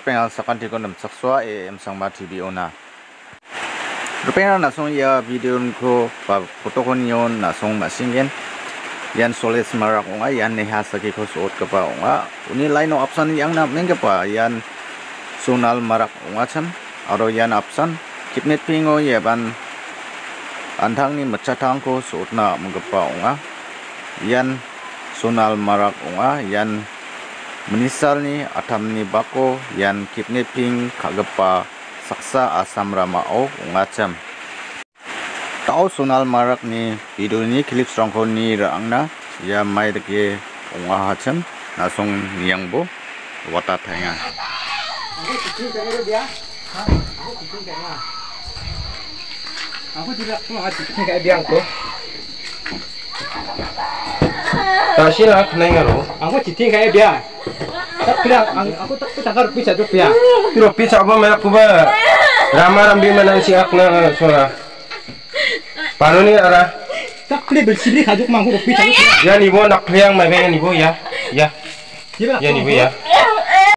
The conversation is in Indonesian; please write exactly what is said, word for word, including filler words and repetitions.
rupengal sakan tikon nam sakswa e em sangma T V ona rupengal nasong ya video ko pa foto ko niyon nasong masingen yan soles marak onga yan neha saki ko suot ka pa onga uni line no option yang na mengka pa yan sunal marak onga cham aro yan option kipnet pingo yeban antang ni machatang ko suot na mengka pa onga yan sunal marak onga yan menisal ni atam ni bako yan kidnapping kagapa saksa asam ramao ungacam tau sunal marak ni video ni klip strongko ni raangna ya mai deke unga hacham nasong niangbo wata thainga aku kucing kayak dia ha aku kucing kayak aku tidak mau kucing kayak dia aku Tasih lah kena ngaro. aku kucing kayak dia tak bilang aku tak takar bisa tuh ya Tiro pizza apa merek kuba. Rama rambi menang siak na sola. Pano ni ara. tak beli bersih kajuk mangku bisa Ya ni bo nak yang mai yang ni bo ya. Ya. Gila, Ya ni bo ya.